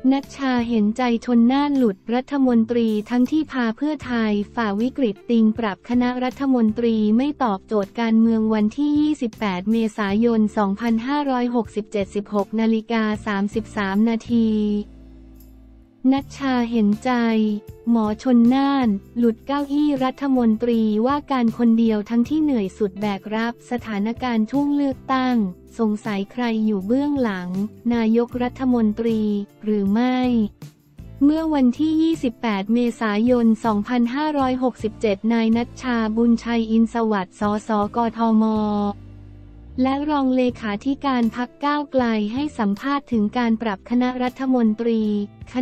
ณัชชาเห็นใจชลน่านหลุดรัฐมนตรีทั้งที่พาเพื่อไทยฝ่าวิกฤตติงปรับคณะรัฐมนตรีไม่ตอบโจทย์การเมืองวันที่ 28 เมษายน 2567 16:33 นาทีณัชชาเห็นใจหมอชลน่านหลุดเก้าอี้รัฐมนตรีว่าการคนเดียวทั้งที่เหนื่อยสุดแบกรับสถานการณ์ช่วงเลือกตั้งสงสัยใครอยู่เบื้องหลังนายกรัฐมนตรีหรือไม่เมื่อวันที่ 28 เมษายน 2567 นายณัชชาบุญชัยอินทร์สวัสดิ์ สส กทม.และรองเลขาธิการพรรคก้าวไกลให้สัมภาษณ์ถึงการปรับคณะรัฐมนตรี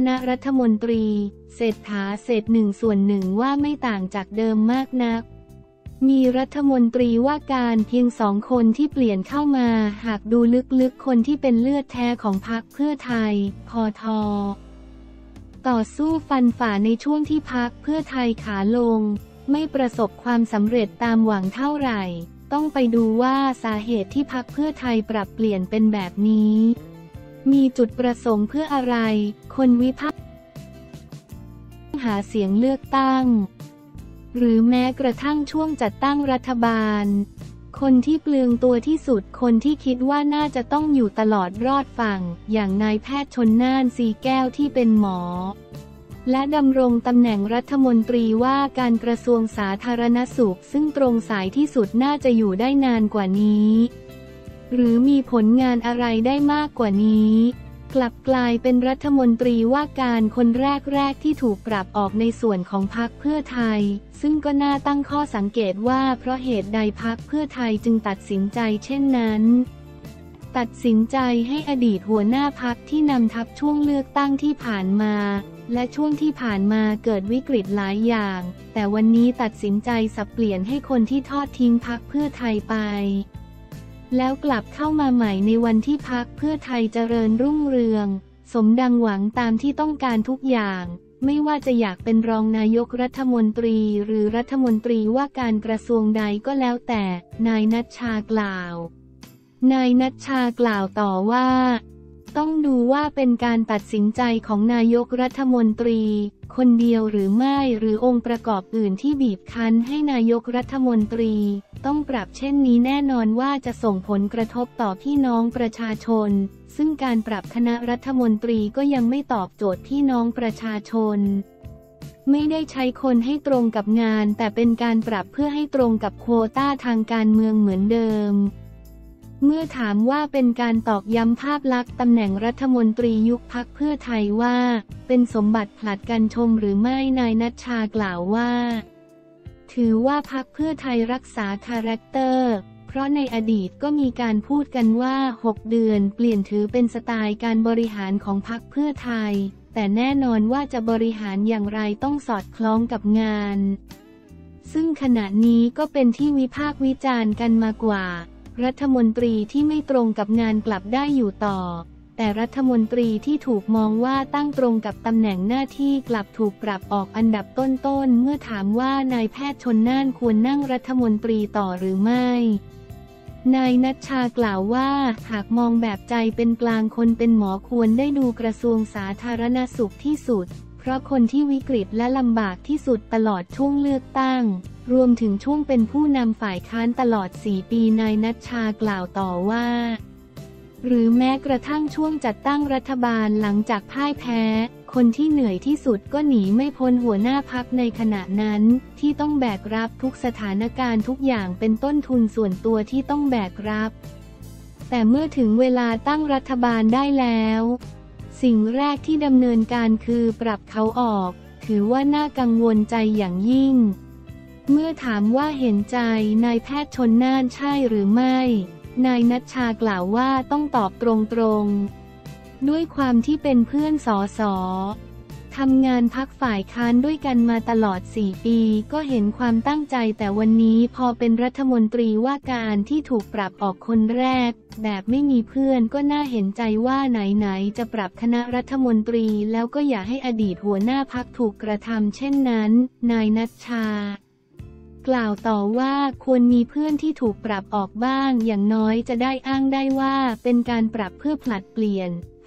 เศรษฐาเศษ1/1ว่าไม่ต่างจากเดิมมากนักมีรัฐมนตรีว่าการเพียง2 คนที่เปลี่ยนเข้ามาหากดูลึกๆคนที่เป็นเลือดแท้ของพรรคเพื่อไทยพท.ต่อสู้ฟันฝ่าในช่วงที่พรรคเพื่อไทยขาลงไม่ประสบความสำเร็จตามหวังเท่าไหร่ต้องไปดูว่าสาเหตุที่พรรคเพื่อไทยปรับเปลี่ยนเป็นแบบนี้มีจุดประสงค์เพื่ออะไรคนวิพากษ์หาเสียงเลือกตั้งหรือแม้กระทั่งช่วงจัดตั้งรัฐบาลคนที่เปลืองตัวที่สุดคนที่คิดว่าน่าจะต้องอยู่ตลอดรอดฝั่งอย่างนายแพทย์ชลน่านสีแก้วที่เป็นหมอและดำรงตำแหน่งรัฐมนตรีว่าการกระทรวงสาธารณสุขซึ่งตรงสายที่สุดน่าจะอยู่ได้นานกว่านี้หรือมีผลงานอะไรได้มากกว่านี้กลับกลายเป็นรัฐมนตรีว่าการคนแรกที่ถูกปรับออกในส่วนของพรรคเพื่อไทยซึ่งก็น่าตั้งข้อสังเกตว่าเพราะเหตุใดพรรคเพื่อไทยจึงตัดสินใจเช่นนั้นตัดสินใจให้อดีตหัวหน้าพรรคที่นำทัพช่วงเลือกตั้งที่ผ่านมาและช่วงที่ผ่านมาเกิดวิกฤตหลายอย่างแต่วันนี้ตัดสินใจสับเปลี่ยนให้คนที่ทอดทิ้งพรรคเพื่อไทยไปแล้วกลับเข้ามาใหม่ในวันที่พรรคเพื่อไทยเจริญรุ่งเรืองสมดังหวังตามที่ต้องการทุกอย่างไม่ว่าจะอยากเป็นรองนายกรัฐมนตรีหรือรัฐมนตรีว่าการกระทรวงใดก็แล้วแต่นายณัชชากล่าวนายณัชชากล่าวต่อว่าต้องดูว่าเป็นการตัดสินใจของนายกรัฐมนตรีคนเดียวหรือไม่หรือองค์ประกอบอื่นที่บีบคั้นให้นายกรัฐมนตรีต้องปรับเช่นนี้แน่นอนว่าจะส่งผลกระทบต่อพี่น้องประชาชนซึ่งการปรับคณะรัฐมนตรีก็ยังไม่ตอบโจทย์พี่น้องประชาชนไม่ได้ใช้คนให้ตรงกับงานแต่เป็นการปรับเพื่อให้ตรงกับโควต้าทางการเมืองเหมือนเดิมเมื่อถามว่าเป็นการตอกย้ำภาพลักษณ์ตำแหน่งรัฐมนตรียุคพรรคเพื่อไทยว่าเป็นสมบัติผลัดกันชมหรือไม่นายณัชชากล่าวว่าถือว่าพรรคเพื่อไทยรักษาคาแรคเตอร์เพราะในอดีตก็มีการพูดกันว่า6 เดือนเปลี่ยนถือเป็นสไตล์การบริหารของพรรคเพื่อไทยแต่แน่นอนว่าจะบริหารอย่างไรต้องสอดคล้องกับงานซึ่งขณะนี้ก็เป็นที่วิพากษ์วิจารณ์กันมากว่ารัฐมนตรีที่ไม่ตรงกับงานกลับได้อยู่ต่อแต่รัฐมนตรีที่ถูกมองว่าตั้งตรงกับตำแหน่งหน้าที่กลับถูกปรับออกอันดับต้นๆเมื่อถามว่านายแพทย์ชลน่านควรนั่งรัฐมนตรีต่อหรือไม่นายณัชชากล่าวว่าหากมองแบบใจเป็นกลางคนเป็นหมอควรได้ดูกระทรวงสาธารณสุขที่สุดเพราะคนที่วิกฤตและลำบากที่สุดตลอดช่วงเลือกตั้งรวมถึงช่วงเป็นผู้นำฝ่ายค้านตลอด4 ปีนายณัชชากล่าวต่อว่าหรือแม้กระทั่งช่วงจัดตั้งรัฐบาลหลังจากพ่ายแพ้คนที่เหนื่อยที่สุดก็หนีไม่พ้นหัวหน้าพรรคในขณะนั้นที่ต้องแบกรับทุกสถานการณ์ทุกอย่างเป็นต้นทุนส่วนตัวที่ต้องแบกรับแต่เมื่อถึงเวลาตั้งรัฐบาลได้แล้วสิ่งแรกที่ดำเนินการคือปรับเขาออกถือว่าน่ากังวลใจอย่างยิ่งเมื่อถามว่าเห็นใจนายแพทย์ชลน่านใช่หรือไม่นายณัชชากล่าวว่าต้องตอบตรงๆด้วยความที่เป็นเพื่อนสสทำงานพรรคฝ่ายค้านด้วยกันมาตลอด4 ปีก็เห็นความตั้งใจแต่วันนี้พอเป็นรัฐมนตรีว่าการที่ถูกปรับออกคนแรกแบบไม่มีเพื่อนก็น่าเห็นใจว่าไหนๆจะปรับคณะรัฐมนตรีแล้วก็อย่าให้อดีตหัวหน้าพรรคถูกกระทำเช่นนั้นนายณัชชากล่าวต่อว่าควรมีเพื่อนที่ถูกปรับออกบ้างอย่างน้อยจะได้อ้างได้ว่าเป็นการปรับเพื่อผลัดเปลี่ยน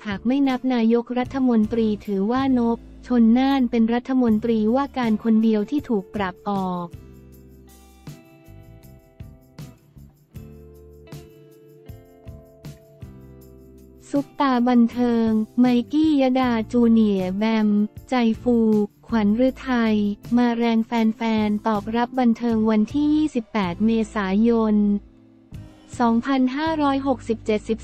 หากไม่นับนายกรัฐมนตรีถือว่านพชลน่านเป็นรัฐมนตรีว่าการคนเดียวที่ถูกปรับออกซุปตาบันเทิงไมกี้ยดาจูเนียร์แบมใจฟูขวัญฤทัยมาแรงแฟนๆตอบรับบันเทิงวันที่ 28 เมษายน 2567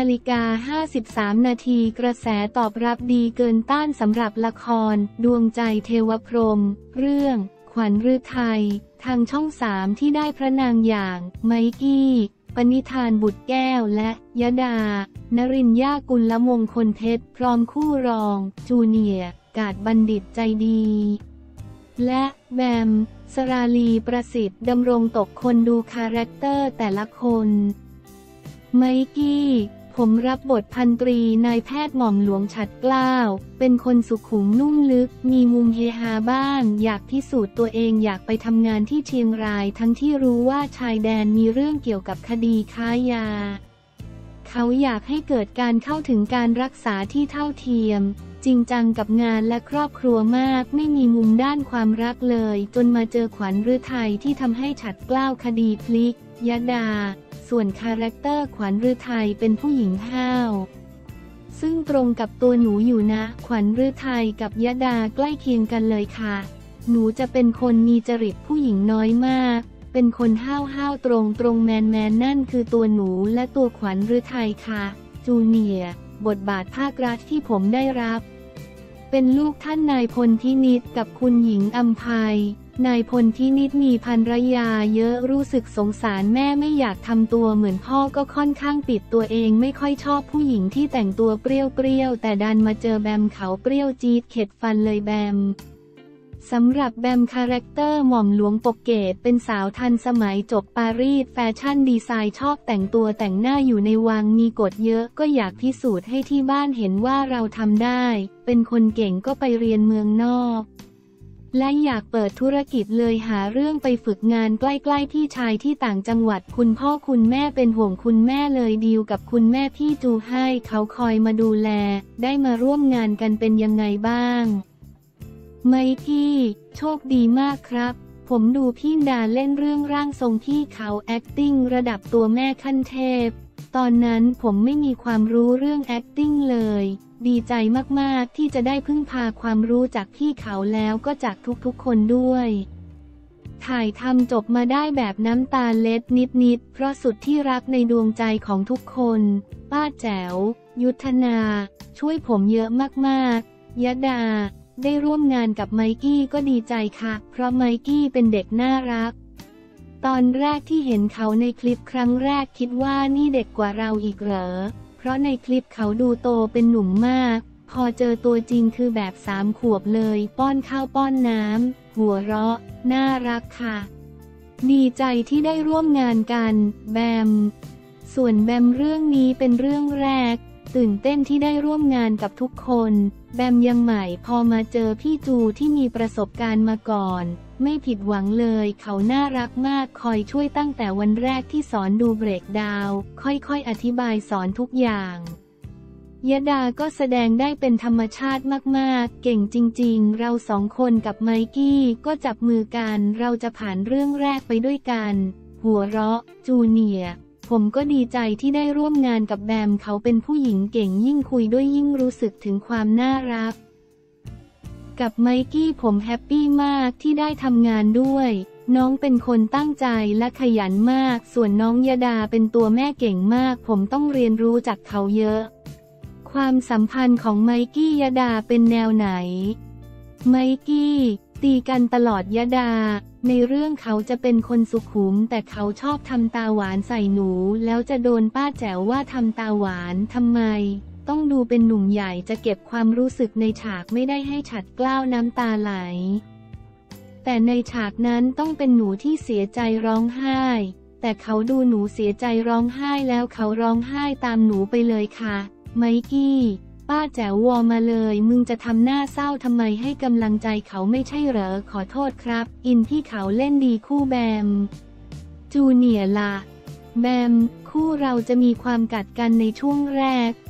12:53 นาทีกระแสตอบรับดีเกินต้านสำหรับละครดวงใจเทวพรหมเรื่องขวัญฤทัยทางช่อง 3ที่ได้พระนางอย่างไมกี้ปณิธานบุตรแก้วและยดานรินย่ากุลมงคลเพชรพร้อมคู่รองจูเนียร์กาดบัณฑิตใจดีและแบมสราลีประสิทธิ์ดำรงตกคนดูคาแรคเตอร์แต่ละคนไมกี้ผมรับบทพันตรีนายแพทย์หม่อมหลวงฉัตรเกล้าเป็นคนสุขุมนุ่มลึกมีมุมเฮฮาบ้างอยากพิสูจน์ตัวเองอยากไปทำงานที่เชียงรายทั้งที่รู้ว่าชายแดนมีเรื่องเกี่ยวกับคดีค้ายาเขาอยากให้เกิดการเข้าถึงการรักษาที่เท่าเทียมจริงจังกับงานและครอบครัวมากไม่มีมุมด้านความรักเลยจนมาเจอขวัญฤทัยที่ทำให้ฉัตรเกล้าคดีพลิกยดาส่วนคาแรคเตอร์ขวัญฤทัยเป็นผู้หญิงห้าวซึ่งตรงกับตัวหนูอยู่นะขวัญฤทัยกับยดาใกล้เคียงกันเลยค่ะหนูจะเป็นคนมีจริตผู้หญิงน้อยมากเป็นคนห้าวตรงแมนนั่นคือตัวหนูและตัวขวัญฤทัยค่ะจูเนียร์บทบาทภาครัฐที่ผมได้รับเป็นลูกท่านนายพลพินิจกับคุณหญิงอำไพนายพลพินิจมีภรรยาเยอะรู้สึกสงสารแม่ไม่อยากทำตัวเหมือนพ่อก็ค่อนข้างปิดตัวเองไม่ค่อยชอบผู้หญิงที่แต่งตัวเปรี้ยวแต่ดันมาเจอแบมเขาเปรี้ยวจี๊ดเข็ดฟันเลยแบมสำหรับแบมคาแรคเตอร์หม่อมหลวงปกเกตเป็นสาวทันสมัยจบปารีสแฟชั่นดีไซน์ชอบแต่งตัวแต่งหน้าอยู่ในวังมีกฎเยอะก็อยากพิสูจน์ให้ที่บ้านเห็นว่าเราทำได้เป็นคนเก่งก็ไปเรียนเมืองนอกและอยากเปิดธุรกิจเลยหาเรื่องไปฝึกงานใกล้ๆพี่ชายที่ต่างจังหวัดคุณพ่อคุณแม่เป็นห่วงคุณแม่เลยดีลกับคุณแม่พี่จูให้เขาคอยมาดูแลได้มาร่วมงานกันเป็นยังไงบ้างไมกี้โชคดีมากครับผมดูพี่ดาเล่นเรื่องร่างทรงพี่เขา acting ระดับตัวแม่ขั้นเทพตอนนั้นผมไม่มีความรู้เรื่อง acting เลยดีใจมากๆที่จะได้พึ่งพาความรู้จากพี่เขาแล้วก็จากทุกๆคนด้วยถ่ายทำจบมาได้แบบน้ำตาเล็ดนิดเพราะสุดที่รักในดวงใจของทุกคนป้าแจ๋วยุทธนาช่วยผมเยอะมากๆยดาได้ร่วมงานกับไมกี้ก็ดีใจค่ะเพราะไมกี้เป็นเด็กน่ารักตอนแรกที่เห็นเขาในคลิปครั้งแรกคิดว่านี่เด็กกว่าเราอีกเหรอเพราะในคลิปเขาดูโตเป็นหนุ่มมากพอเจอตัวจริงคือแบบ3 ขวบเลยป้อนข้าวป้อนน้ำหัวเราะน่ารักค่ะดีใจที่ได้ร่วมงานกันแบมส่วนแบมเรื่องนี้เป็นเรื่องแรกตื่นเต้นที่ได้ร่วมงานกับทุกคนแบมยังใหม่พอมาเจอพี่จูที่มีประสบการณ์มาก่อนไม่ผิดหวังเลยเขาน่ารักมากคอยช่วยตั้งแต่วันแรกที่สอนดูเบรกดาวน์ค่อยๆอธิบายสอนทุกอย่างยดาก็แสดงได้เป็นธรรมชาติมากๆเก่งจริงๆเรา2 คนกับไมกี้ก็จับมือกันเราจะผ่านเรื่องแรกไปด้วยกันหัวเราะจูเนียร์ผมก็ดีใจที่ได้ร่วมงานกับแบมเขาเป็นผู้หญิงเก่งยิ่งคุยด้วยยิ่งรู้สึกถึงความน่ารักกับไมกี้ผมแฮปปี้มากที่ได้ทำงานด้วยน้องเป็นคนตั้งใจและขยันมากส่วนน้องยดาเป็นตัวแม่เก่งมากผมต้องเรียนรู้จากเขาเยอะความสัมพันธ์ของไมกี้ยดาเป็นแนวไหนไมกี้ตีกันตลอดยดาในเรื่องเขาจะเป็นคนสุขุมแต่เขาชอบทำตาหวานใส่หนูแล้วจะโดนป้าแจ๋วว่าทำตาหวานทำไมต้องดูเป็นหนุ่มใหญ่จะเก็บความรู้สึกในฉากไม่ได้ให้ฉัตรเกล้าน้ำตาไหลแต่ในฉากนั้นต้องเป็นหนูที่เสียใจร้องไห้แต่เขาดูหนูเสียใจร้องไห้แล้วเขาร้องไห้ตามหนูไปเลยค่ะไมกี้ป้าแจ๋ววอมาเลยมึงจะทำหน้าเศร้าทำไมให้กำลังใจเขาไม่ใช่เหรอขอโทษครับอินที่เขาเล่นดีคู่แบมจูเนียร์ล่ะแบมคู่เราจะมีความกัดกันในช่วงแรก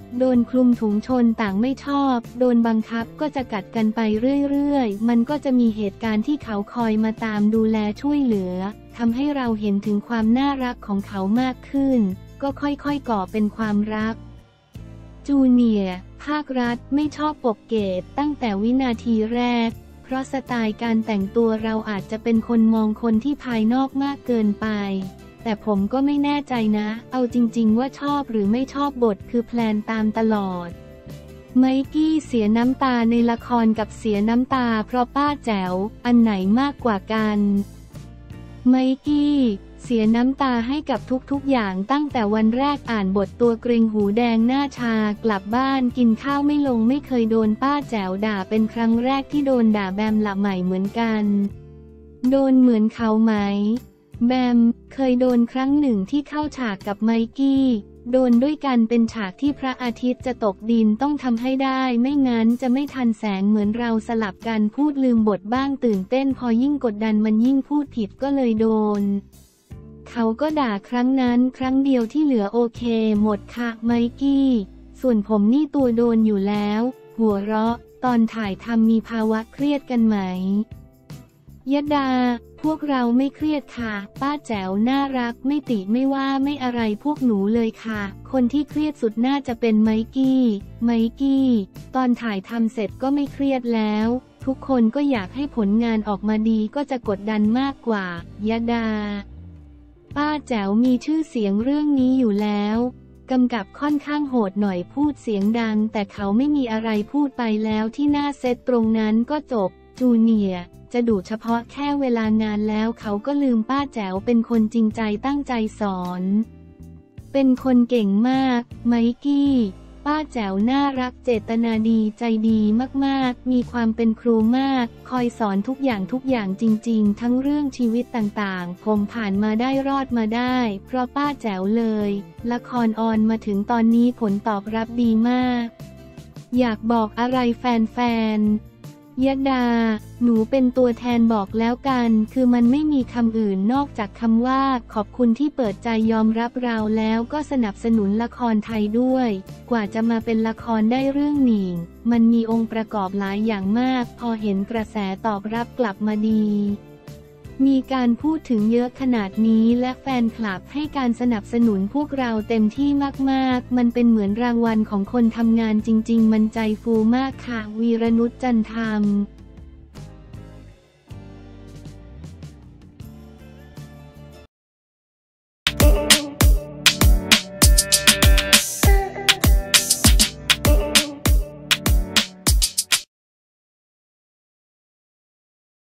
โดนคลุมถุงชนต่างไม่ชอบโดนบังคับก็จะกัดกันไปเรื่อยๆมันก็จะมีเหตุการณ์ที่เขาคอยมาตามดูแลช่วยเหลือทำให้เราเห็นถึงความน่ารักของเขามากขึ้นก็ค่อยๆก่อเป็นความรักจูเนียร์ภาครัฐไม่ชอบปกเกตตั้งแต่วินาทีแรกเพราะสไตล์การแต่งตัวเราอาจจะเป็นคนมองคนที่ภายนอกมากเกินไปแต่ผมก็ไม่แน่ใจนะเอาจริงๆว่าชอบหรือไม่ชอบบทคือแพลนตามตลอดไมกี้เสียน้ำตาในละครกับเสียน้ำตาเพราะป้าแจ๋วอันไหนมากกว่ากันไมกี้เสียน้ำตาให้กับทุกๆอย่างตั้งแต่วันแรกอ่านบทตัวเกรงหูแดงหน้าชากลับบ้านกินข้าวไม่ลงไม่เคยโดนป้าแจ๋วด่าเป็นครั้งแรกที่โดนด่าแบมละใหม่เหมือนกันโดนเหมือนเขาไหมแบมเคยโดนครั้งหนึ่งที่เข้าฉากกับไมกี้โดนด้วยกันเป็นฉากที่พระอาทิตย์จะตกดินต้องทำให้ได้ไม่งั้นจะไม่ทันแสงเหมือนเราสลับกันพูดลืมบทบ้างตื่นเต้นพอยิ่งกดดันมันยิ่งพูดผิดก็เลยโดนเขาก็ด่าครั้งนั้นครั้งเดียวที่เหลือโอเคหมดค่ะไมกี้ส่วนผมนี่ตัวโดนอยู่แล้วหัวเราะตอนถ่ายทำมีภาวะเครียดกันไหมยดาพวกเราไม่เครียดค่ะป้าแจ๋วน่ารักไม่ติไม่ว่าไม่อะไรพวกหนูเลยค่ะคนที่เครียดสุดน่าจะเป็นไมกี้ตอนถ่ายทำเสร็จก็ไม่เครียดแล้วทุกคนก็อยากให้ผลงานออกมาดีก็จะกดดันมากกว่ายดาป้าแจ๋วมีชื่อเสียงเรื่องนี้อยู่แล้วกำกับค่อนข้างโหดหน่อยพูดเสียงดังแต่เขาไม่มีอะไรพูดไปแล้วที่หน้าเซตตรงนั้นก็จบจูเนียร์จะดูเฉพาะแค่เวลางานแล้วเขาก็ลืมป้าแจ๋วเป็นคนจริงใจตั้งใจสอนเป็นคนเก่งมากไมกี้ป้าแจ๋วน่ารักเจตนาดีใจดีมากๆมีความเป็นครูมากคอยสอนทุกอย่างจริงๆทั้งเรื่องชีวิตต่างๆผมผ่านมาได้รอดมาได้เพราะป้าแจ๋วเลยละครออนมาถึงตอนนี้ผลตอบรับดีมากอยากบอกอะไรแฟนๆยดาหนูเป็นตัวแทนบอกแล้วกันคือมันไม่มีคำอื่นนอกจากคำว่าขอบคุณที่เปิดใจยอมรับเราแล้วก็สนับสนุนละครไทยด้วยกว่าจะมาเป็นละครได้เรื่องหนิงมันมีองค์ประกอบหลายอย่างมากพอเห็นกระแสตอบรับกลับมาดีมีการพูดถึงเยอะขนาดนี้และแฟนคลับให้การสนับสนุนพวกเราเต็มที่มากๆมันเป็นเหมือนรางวัลของคนทำงานจริงๆมันใจฟูมากค่ะวีรนุชจันทร์